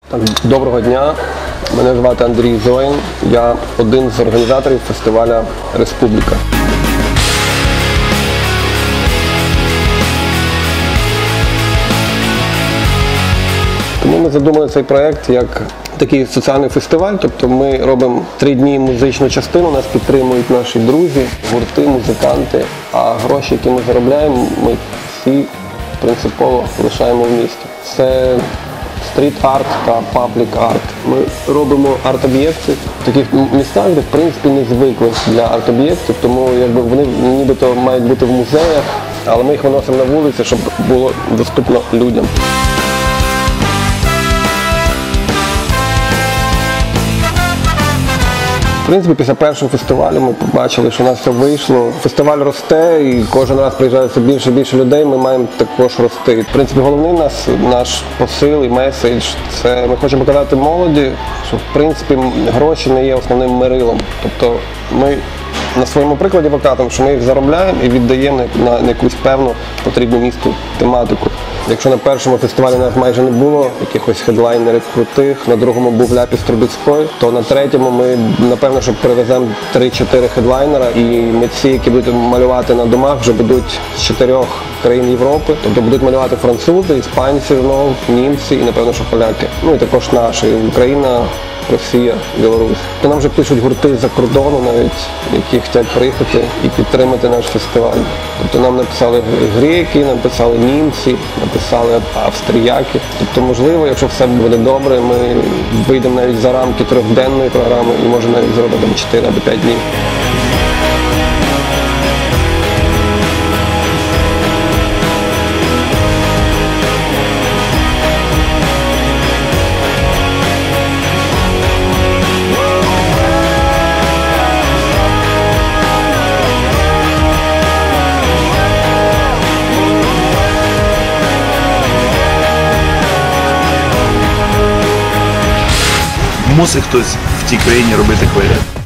Так, доброго дня, мене звати Андрій Зоїн, я один з організаторів фестивалю «Республіка». Тому ми задумали цей проєкт як такий соціальний фестиваль, тобто ми робимо 3 дні музичну частину, нас підтримують наші друзі, гурти, музиканти, а гроші, які ми заробляємо, ми всі принципово лишаємо в місті. Це стріт-арт та паблік-арт. Ми робимо арт-об'єкти в таких містах, де в принципі не звикли для арт-об'єктів, тому якби вони нібито мають бути в музеях, але ми їх виносимо на вулиці, щоб було доступно людям. В принципі, після першого фестивалю ми побачили, що у нас все вийшло. Фестиваль росте і кожен раз приїжджає все більше і більше людей, ми маємо також рости. В принципі, головний наш посил і меседж – це ми хочемо показати молоді, що в принципі гроші не є основним мирилом. Тобто ми на своєму прикладі показуємо, що ми їх заробляємо і віддаємо на якусь певну потрібну місту тематику. Якщо на першому фестивалі у нас майже не було якихось хедлайнерів крутих, на другому був Ляпіс Трубецькой, то на третьому ми, напевно, що привеземо 3-4 хедлайнера, і митці, які будуть малювати на домах, вже будуть з 4 країн Європи. Тобто будуть малювати французи, іспанці знову, німці і, напевно, що поляки. Ну і також наші – Україна, Росія, Білорусь. То нам вже пишуть гурти з-за кордону навіть, які хочуть приїхати і підтримати наш фестиваль. Тобто нам написали греки, написали німці, написали австріяки. Тобто, можливо, якщо все буде добре, ми вийдемо навіть за рамки 3-денної програми і може навіть зробити 4 або 5 днів. Мусить хтось в тій країні робити хвилі.